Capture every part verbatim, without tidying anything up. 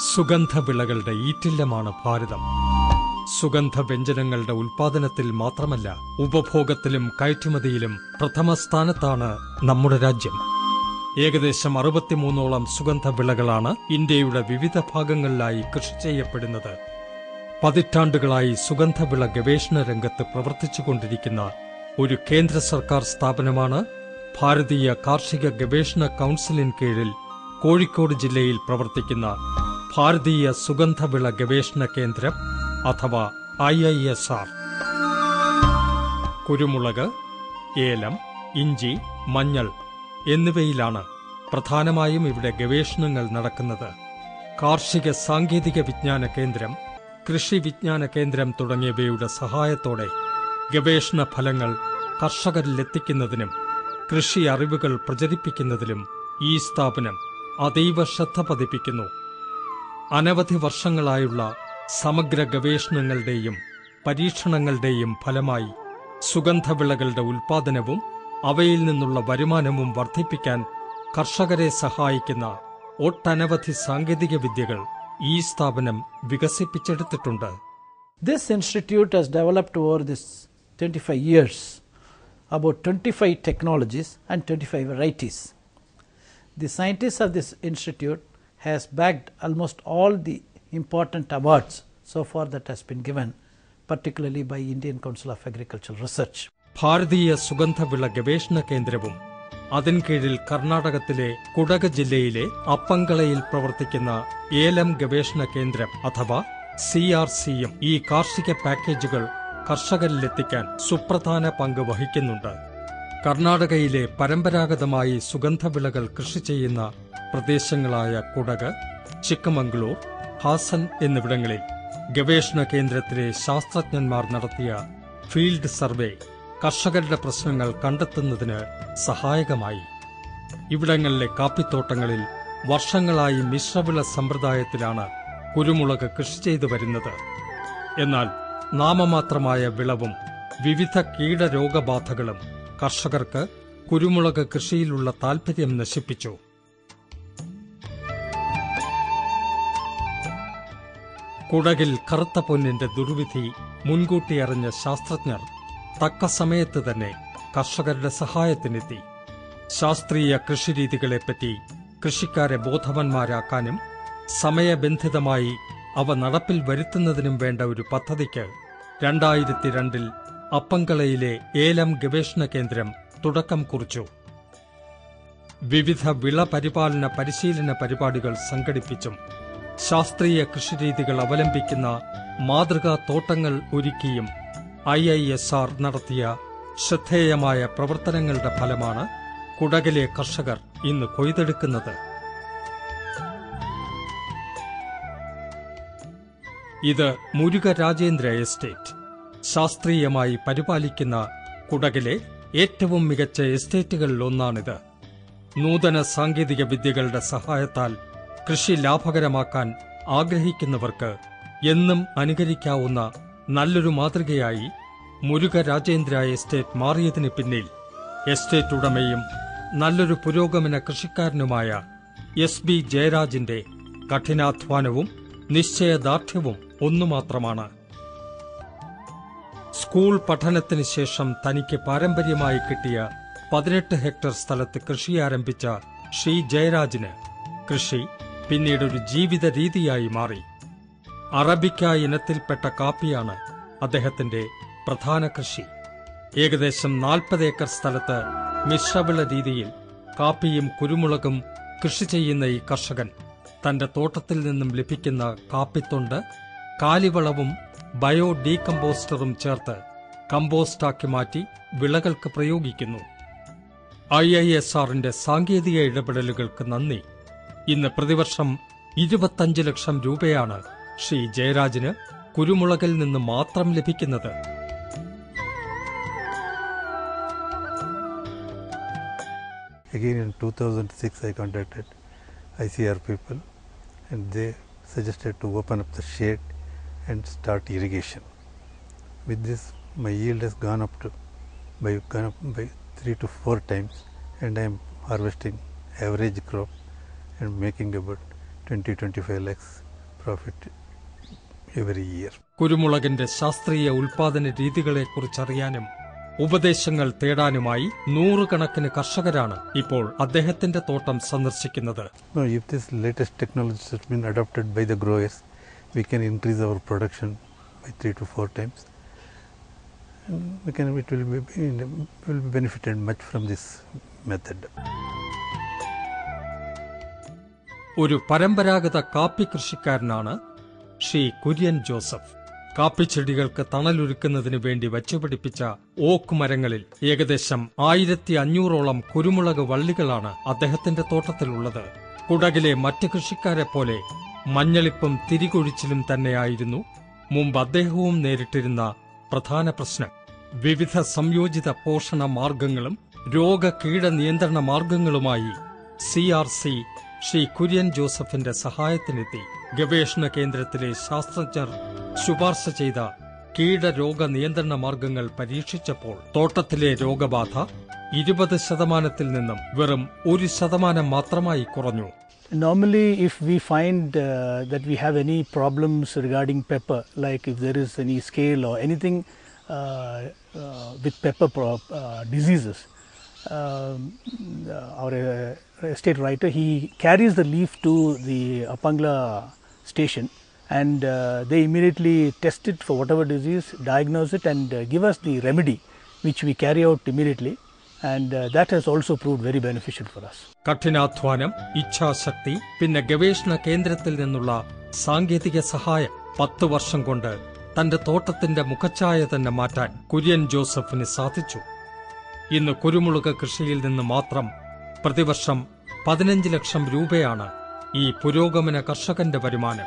സുഗന്ധവിളകളുടെ ഈറ്റില്ലമാണ് ഭാരതം. സുഗന്ധവ്യഞ്ജനങ്ങളുടെ ഉൽപാദനത്തിൽ മാത്രമല്ല, ഉപഭോഗത്തിലും കയറ്റുമതിയിലും പ്രഥമ സ്ഥാനത്താണ് നമ്മുടെ രാജ്യം. ഏകദേശം അറുപത്തിമൂന്നോളം സുഗന്ധവിളകളാണ് ഇന്ത്യയുടെ വിവിധ ഭാഗങ്ങളിലായി കൃഷി ചെയ്യപ്പെടുന്നത്. പതിറ്റാണ്ടുകളായി സുഗന്ധവിള ഗവേഷണ രംഗത്ത് പ്രവർത്തിച്ചുകൊണ്ടിരിക്കുന്ന ഒരു കേന്ദ്ര സർക്കാർ സ്ഥാപനമാണ് ഭാരതീയ കാർഷിക ഗവേഷണ കൗൺസിലിന് കീഴിൽ കോഴിക്കോട് ജില്ലയിൽ പ്രവർത്തിക്കുന്ന ഭാരതീയ സുഗന്ധവിള ഗവേഷണ കേന്ദ്രം അഥവാ ഐ ഐ എസ് ആർ. കുരുമുളക്, ഏലം, ഇഞ്ചി, മഞ്ഞൾ എന്നിവയിലാണ് പ്രധാനമായും ഇവിടെ ഗവേഷണങ്ങൾ നടക്കുന്നത്. കാർഷിക സാങ്കേതിക വിജ്ഞാന കേന്ദ്രം, കൃഷി വിജ്ഞാന കേന്ദ്രം തുടങ്ങിയവയുടെ സഹായത്തോടെ ഗവേഷണ ഫലങ്ങൾ കർഷകരിലെത്തിക്കുന്നതിനും കൃഷി അറിവുകൾ പ്രചരിപ്പിക്കുന്നതിലും ഈ സ്ഥാപനം അതീവ ശ്രദ്ധ പതിപ്പിക്കുന്നു. അനവധി വർഷങ്ങളായുള്ള സമഗ്ര ഗവേഷണങ്ങളുടെയും പരീക്ഷണങ്ങളുടെയും ഫലമായി സുഗന്ധവിളകളുടെ ഉൽപാദനവും അവയിൽ നിന്നുള്ള വരുമാനവും വർദ്ധിപ്പിക്കാൻ കർഷകരെ സഹായിക്കുന്ന ഒട്ടനവധി സാങ്കേതിക വിദ്യകൾ ഈ സ്ഥാപനം വികസിപ്പിച്ചെടുത്തിട്ടുണ്ട്. This institute has developed over this twenty-five years about twenty-five technologies and twenty-five varieties. The scientists of this institute has bagged almost all the important awards so far that has been given, particularly by Indian Council of Agricultural Research. ഭാരതീയ സുഗന്ധവിള ഗവേഷണ കേന്ദ്രവും അതിൻ കീഴിൽ കർണാടകത്തിലെ കുടക് ജില്ലയിലെ അപ്പങ്കളയിൽ പ്രവർത്തിക്കുന്ന ഏലം ഗവേഷണ കേന്ദ്രം അഥവാ സി ആർ സിയും ഈ കാർഷിക പാക്കേജുകൾ കർഷകരിലെത്തിക്കാൻ സുപ്രധാന പങ്ക് വഹിക്കുന്നുണ്ട്. കർണാടകയിലെ പരമ്പരാഗതമായി സുഗന്ധവിളകൾ കൃഷി ചെയ്യുന്ന പ്രദേശങ്ങളായ കുടക്, ചിക്കമംഗളൂർ, ഹാസൻ എന്നിവിടങ്ങളിൽ ഗവേഷണ കേന്ദ്രത്തിലെ ശാസ്ത്രജ്ഞന്മാർ നടത്തിയ ഫീൽഡ് സർവേ കർഷകരുടെ പ്രശ്നങ്ങൾ കണ്ടെത്തുന്നതിന് സഹായകമായി. ഇവിടങ്ങളിലെ കാപ്പിത്തോട്ടങ്ങളിൽ വർഷങ്ങളായി മിശ്രവിള സമ്പ്രദായത്തിലാണ് കുരുമുളക് കൃഷി ചെയ്തു വരുന്നത്. എന്നാൽ നാമമാത്രമായ വിളവും വിവിധ കീടരോഗബാധകളും കർഷകർക്ക് കുരുമുളക് കൃഷിയിലുള്ള താൽപര്യം നശിപ്പിച്ചു. കുടകിൽ കറുത്ത പൊന്നിന്റെ ദുർവിധി മുൻകൂട്ടി അറിഞ്ഞ ശാസ്ത്രജ്ഞർ തക്ക സമയത്ത് തന്നെ കർഷകരുടെ സഹായത്തിനെത്തി. ശാസ്ത്രീയ കൃഷിരീതികളെപ്പറ്റി കൃഷിക്കാരെ ബോധവാന്മാരാക്കാനും സമയബന്ധിതമായി അവ നടപ്പിൽ വരുത്തുന്നതിനും വേണ്ട ഒരു പദ്ധതിക്ക് രണ്ടായിരത്തി രണ്ടിൽ അപ്പങ്കളയിലെ ഏലം ഗവേഷണ കേന്ദ്രം തുടക്കം കുറിച്ചു. വിവിധ വിള പരിപാലന പരിശീലന പരിപാടികൾ സംഘടിപ്പിച്ചും ശാസ്ത്രീയ കൃഷിരീതികൾ അവലംബിക്കുന്ന മാതൃകാ തോട്ടങ്ങൾ ഒരുക്കിയും ഐ ഐ എസ് ആർ നടത്തിയ ശ്രദ്ധേയമായ പ്രവർത്തനങ്ങളുടെ ഫലമാണ് കുടകിലെ കർഷകർ ഇന്ന് കൊയ്തെടുക്കുന്നത്. ഇത് മുരുക രാജേന്ദ്ര എസ്റ്റേറ്റ്. ശാസ്ത്രീയമായി പരിപാലിക്കുന്ന കുടകിലെ ഏറ്റവും മികച്ച എസ്റ്റേറ്റുകളിലൊന്നാണിത്. നൂതന സാങ്കേതിക വിദ്യകളുടെ സഹായത്താൽ കൃഷി ലാഭകരമാക്കാൻ ആഗ്രഹിക്കുന്നവർക്ക് എന്നും അനുകരിക്കാവുന്ന നല്ലൊരു മാതൃകയായി മുരുക രാജേന്ദ്ര എസ്റ്റേറ്റ് മാറിയതിന് പിന്നിൽ എസ്റ്റേറ്റ് ഉടമയും നല്ലൊരു പുരോഗമന കൃഷിക്കാരനുമായ എസ് ബി ജയരാജിന്റെ കഠിനാധ്വാനവും നിശ്ചയദാർഢ്യവും ഒന്നുമാത്രമാണ്. സ്കൂൾ പഠനത്തിന് ശേഷം തനിക്ക് പാരമ്പര്യമായി കിട്ടിയ പതിനെട്ട് ഹെക്ടർ സ്ഥലത്ത് കൃഷി ആരംഭിച്ച ശ്രീ ജയരാജിന് കൃഷി പിന്നീടൊരു ജീവിത രീതിയായി മാറി. അറബിക്ക ഇനത്തിൽപ്പെട്ട കാപ്പിയാണ് അദ്ദേഹത്തിന്റെ പ്രധാന കൃഷി. ഏകദേശം നാൽപ്പത് ഏക്കർ സ്ഥലത്ത് മിശ്രവിള രീതിയിൽ കാപ്പിയും കുരുമുളകും കൃഷി ചെയ്യുന്ന ഈ കർഷകൻ തന്റെ തോട്ടത്തിൽ നിന്നും ലഭിക്കുന്ന കാപ്പിത്തൊണ്ട് കാലിവളവും ബയോ ഡീകമ്പോസ്റ്ററും ചേർത്ത് കമ്പോസ്റ്റാക്കി മാറ്റി വിളകൾക്ക് പ്രയോഗിക്കുന്നു. ഐ ഐ എസ് ആറിന്റെ സാങ്കേതിക ഇടപെടലുകൾക്ക് നന്ദി. ഇന്ന് പ്രതിവർഷം ഇരുപത്തഞ്ച് ലക്ഷം രൂപയാണ് ശ്രീ ജയരാജിന് കുരുമുളകിൽ നിന്ന് മാത്രം ലഭിക്കുന്നത്. Again in two thousand six I contacted I C A R people and they suggested to open up the shade and start irrigation. With this my yield has gone up to by gone up by three to four times and I am harvesting average crop and making about twenty to twenty-five lakhs profit every year. കുരുമുളകിന്റെ ശാസ്ത്രീയ ഉൽപാദന രീതികളെക്കുറിച്ചറിയാനും ഉപദേശങ്ങൾ തേടാനുമായി നൂറുകണക്കിന് കർഷകരാണ് ഇപ്പോൾ അദ്ദേഹത്തിന്റെ തോട്ടം സന്ദർശിക്കുന്നത്. No, if this latest technology has been adopted by the growers, we can increase our production by three to four times. And we can, it will be, will be benefited much from this method. ഒരു പരമ്പരാഗത കാപ്പി കൃഷിക്കാരനാണ് ശ്രീ കുര്യൻ ജോസഫ്. കാപ്പിച്ചെടികൾക്ക് തണലൊരുക്കുന്നതിനു വേണ്ടി വച്ചുപിടിപ്പിച്ച ഓക്ക് മരങ്ങളിൽ ഏകദേശം ആയിരത്തി അഞ്ഞൂറോളം കുരുമുളക് വള്ളികളാണ് അദ്ദേഹത്തിന്റെ തോട്ടത്തിലുള്ളത്. കുടകിലെ മറ്റ് കൃഷിക്കാരെ പോലെ മഞ്ഞളിപ്പും തിരികൊഴിച്ചിലും തന്നെയായിരുന്നു മുമ്പ് അദ്ദേഹവും നേരിട്ടിരുന്ന പ്രധാന പ്രശ്നം. വിവിധ സംയോജിത പോഷണ മാർഗങ്ങളും രോഗകീട നിയന്ത്രണ മാർഗങ്ങളുമായി C R C Shri Kurian ജോസഫിന്റെ സഹായത്തിനെത്തി. ഗവേഷണ കേന്ദ്രത്തിലെ ശാസ്ത്രജ്ഞർ ശുപാർശ ചെയ്ത കീടരോഗ നിയന്ത്രണ മാർഗങ്ങൾ പരീക്ഷിച്ചപ്പോൾ തോട്ടത്തിലെ രോഗബാധ ഇരുപത് ശതമാനത്തിൽ നിന്നും വെറും ഒരു ശതമാനം മാത്രമായി കുറഞ്ഞു. Normally, if we find uh, that we have any problems regarding pepper, like if there is any scale or anything uh, uh, with pepper pro- uh, diseases, uh, our uh, estate writer, he carries the leaf to the Apangla station, and uh, they immediately test it for whatever disease, diagnose it, and uh, give us the remedy, which we carry out immediately. And uh, that has also proved very beneficial for us. കഠിനാധ്വാനം, ഇച്ഛാശക്തി, പിന്നെ ഗവേഷണ കേന്ദ്രത്തിൽ നിന്നുള്ള സാങ്കേതിക സഹായം. പത്ത് വർഷം കൊണ്ട് തന്റെ തോട്ടത്തിന്റെ മുഖച്ഛായ തന്നെ മാറ്റാൻ കുര്യൻ ജോസഫിന് സാധിച്ചു. ഇന്ന് കുരുമുളക് കൃഷിയിൽ നിന്ന് മാത്രം പ്രതിവർഷം പതിനഞ്ച് ലക്ഷം രൂപയാണ് ഈ പുരോഗമന കർഷകന്റെ വരുമാനം.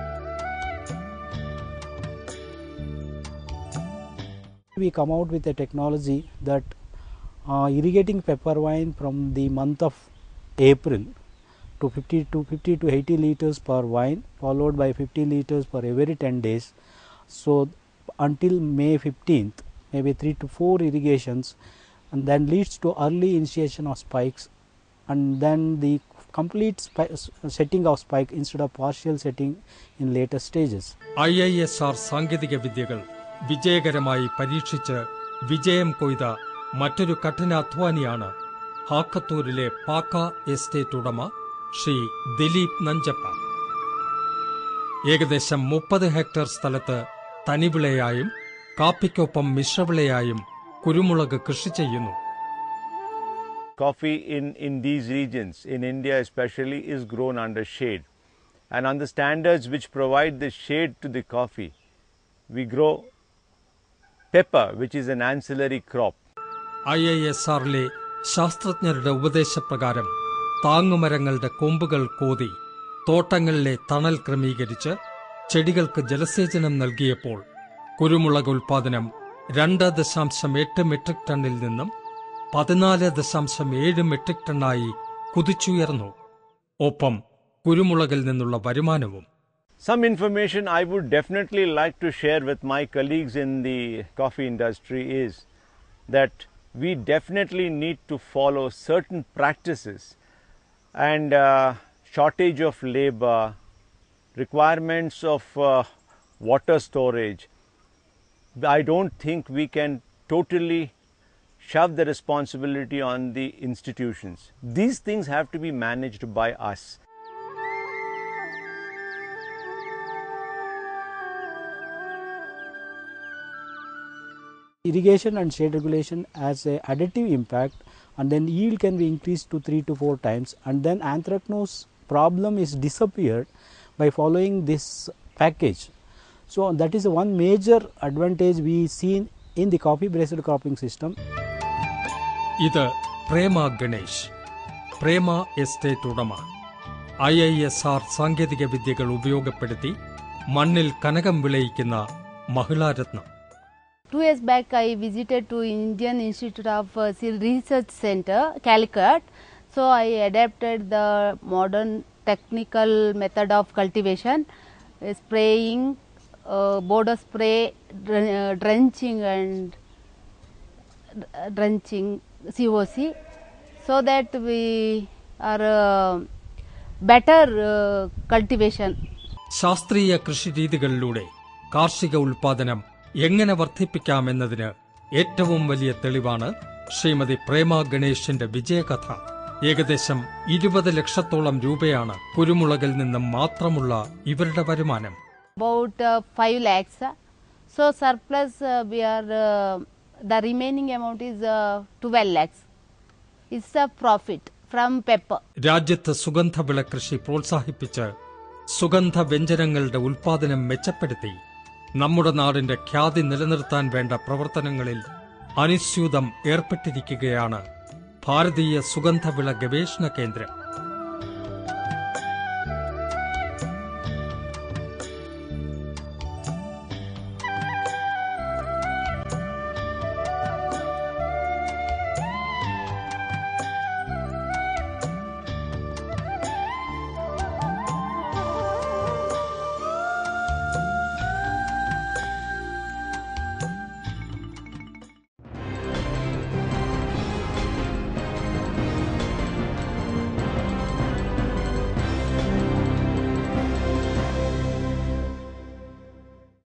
We come out with a technology that uh, irrigating pepper vine from the month of April to fifty to fifty to eighty liters per vine, followed by fifty liters per every ten days. So until May fifteenth, maybe three to four irrigations, and then leads to early initiation of spikes, and then the complete setting of spike instead of partial setting in later stages. I I S R സാങ്കേതിക വിദ്യകൾ വിജയകരമായി പരീക്ഷിച്ച് വിജയം കൊയ്ത മറ്റൊരു കഠിനാധ്വാനിയാണ് ഹാക്കത്തൂരിലെ പാക്ക estate ഉടമ ശ്രീ ദിലീപ് നഞ്ചപ്പ. ഏകദേശം മുപ്പത് hectare സ്ഥലത്ത് തനിവിളയായും കാപ്പിക്കൊപ്പം മിശ്രവിളയായും കുരുമുളക് കൃഷി ചെയ്യുന്നു. Coffee in, in these regions, in India especially, is grown under shade. And on the standards which provide the shade to the coffee, we grow pepper, which is an ancillary crop. I I S ആറിലെ ശാസ്ത്രജ്ഞരുടെ ഉപദേശപ്രകാരം താങ്ങുമരങ്ങളുടെ കൊമ്പുകൾ കോതി തോട്ടങ്ങളിലെ തണൽ ക്രമീകരിച്ച് ചെടികൾക്ക് ജലസേചനം നൽകിയപ്പോൾ കുരുമുളക് ഉൽപാദനം രണ്ട് ദശാംശം എട്ട് മെട്രിക് ടണ്ണിൽ നിന്നും പതിനാല് ദശാംശം ഏഴ് മെട്രിക് ടണ്ണായി കുതിച്ചുയർന്നു. ഒപ്പം കുരുമുളകിൽ നിന്നുള്ള വരുമാനവും. Some information I would definitely like to share with my colleagues in the coffee industry is that we definitely need to follow certain practices, and uh, shortage of labor, requirements of uh, water storage. I don't think we can totally shove the responsibility on the institutions. These things have to be managed by us. Irrigation and shade regulation has a additive impact, and then yield can be increased to three to four times, and then anthracnose problem is disappeared by following this package. So that is one major advantage we see in the coffee based cropping system. ഇത് Prema Ganesh, Prema estate ഉടമ. I I S R സാങ്കേതിക വിദ്യകൾ ഉപയോഗപ്പെടുത്തി മണ്ണിൽ കനകം വിളയിക്കുന്ന മഹിളാരത്നം. Two years back, I visited to Indian Institute of uh, Research Center, Calicut. So I adapted the modern technical method of cultivation, uh, spraying, uh, border spray, dr- uh, drenching and uh, drenching C O C, so that we are uh, better uh, cultivation. ശാസ്ത്രീയ കൃഷിരീതികളിലൂടെ കാർഷിക ഉൽപാദനം എങ്ങനെ വർദ്ധിപ്പിക്കാമെന്നതിന് ഏറ്റവും വലിയ തെളിവാണ് ശ്രീമതി പ്രേമ ഗണേഷിന്റെ വിജയകഥ. ഏകദേശം ഇരുപത് ലക്ഷത്തോളം രൂപയാണ് കുരുമുളകിൽ നിന്നും മാത്രമുള്ള ഇവരുടെ വരുമാനം. About uh, five lakhs. So surplus uh, we are uh, the remaining amount is uh, twelve lakhs. It's a profit from pepper. രാജ്യത്ത് സുഗന്ധവിള കൃഷി പ്രോത്സാഹിപ്പിച്ച് സുഗന്ധ വ്യഞ്ജനങ്ങളുടെ ഉൽപാദനം മെച്ചപ്പെടുത്തി നമ്മുടെ നാടിന്റെ ഖ്യാതി നിലനിർത്താൻ വേണ്ട പ്രവർത്തനങ്ങളിൽ അനുസ്യൂതം ഏർപ്പെട്ടിരിക്കുകയാണ് ഭാരതീയ സുഗന്ധവിള ഗവേഷണ കേന്ദ്രം.